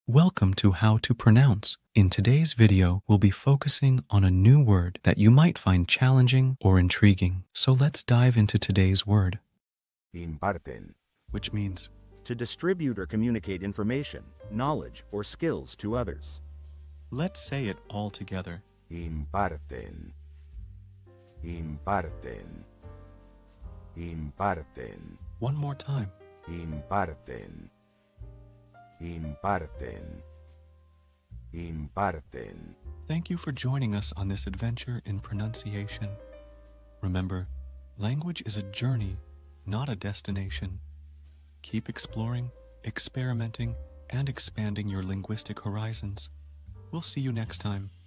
Welcome to How to Pronounce. In today's video, we'll be focusing on a new word that you might find challenging or intriguing. So let's dive into today's word. Imparten. Which means To distribute or communicate information, knowledge, or skills to others. let's say it all together. Imparten. Imparten. Imparten. One more time. Imparten. Imparten. Imparten. Thank you for joining us on this adventure in pronunciation. Remember, language is a journey, not a destination. Keep exploring, experimenting, and expanding your linguistic horizons. We'll see you next time.